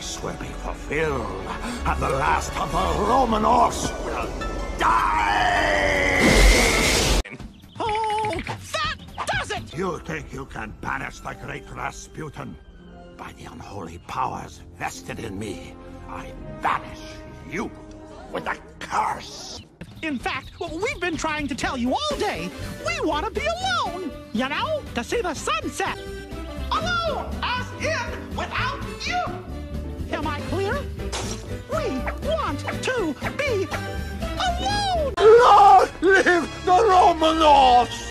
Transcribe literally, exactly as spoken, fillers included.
promise will be fulfilled, and the last of the Romanovs will die! Oh, that does it! You think you can banish the great Rasputin? By the unholy powers vested in me, I banish you with a curse! In fact, we've been trying to tell you all day, we want to be alone, you know, to see the sunset. Alone, as in without you. Am I clear? We want to be alone! Long live the Romanovs!